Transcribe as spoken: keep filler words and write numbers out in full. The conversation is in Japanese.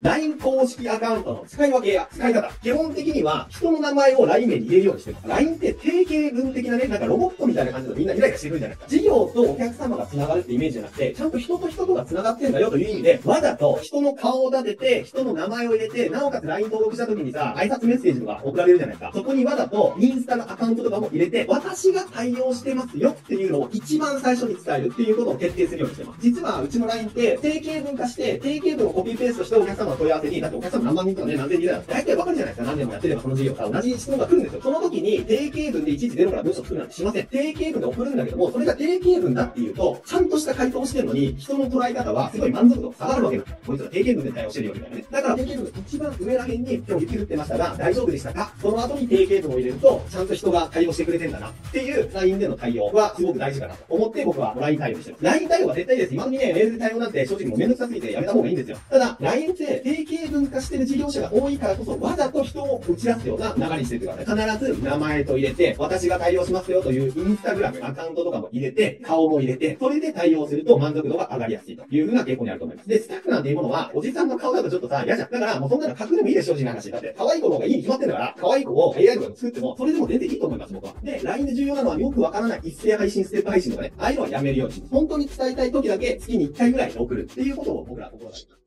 ライン 公式アカウントの使い分けや使い方。基本的には人の名前を ライン 名に入れるようにしてます。ライン って定型文的なね、なんかロボットみたいな感じのみんなイライラしてくるんじゃないですか。事業とお客様が繋がるってイメージじゃなくて、ちゃんと人と人とが繋がってんだよという意味で、わざと人の顔を立てて、人の名前を入れて、なおかつ ライン 登録した時にさ、挨拶メッセージとか送られるじゃないですか。そこにわざとインスタのアカウントとかも入れて、私が対応してますよっていうのを一番最初に伝えるっていうことを徹底するようにしてます。実はうちの ライン って定型文化して、定型文をコピーペーストしてお客様の問い合わせに、だってお客様何万人とかね、何千人だよ。大体わかるじゃないですか。何年もやってればその事業さ、同じ質問が来るんですよ。その時に定型文でいちいちゼロから文章作るなんてしません。定型文で送るんだけども、それが定型文だっていうと、ちゃんとした回答をしてるのに、人の捉え方はすごい満足度が下がるわけなんです。こいつら定型文で対応してるよみたいなね。だから定型文が一番上ら辺に今日雪降ってましたが、大丈夫でしたか？その後に定型文を入れると、ちゃんと人が対応してくれてんだなっていう ライン での対応はすごく大事かなと思って僕は ライン 対応してます。ライン 対応は絶対です。今のにね、メールで対応なんて正直もうめんどくさすぎてやめた方がいいんですよ。ただ、ライン って定型文化してる事業者が多いからこそ、わざと人を打ち出すような流れにしてるからね。必ず名前と入れて、私が対応しますよというインスタグラム、アカウントとかも入れて、顔も入れて、それで対応すると満足度が上がりやすいというふうな傾向にあると思います。で、スタッフなんていうものは、おじさんの顔だとちょっとさ、嫌じゃん。だからもうそんなの隠れもいいでしょ、正直な話。だって、可愛い子の方がいいに決まってんだから、可愛い子を エーアイ とかで作っても、それでも全然いいと思います、僕は。で、ライン で重要なのはよくわからない一斉配信、ステップ配信とかね、ああいうのはやめるようにします。本当に伝えたい時だけ月にいっかいぐらい送るっていうことを僕ら心がけます。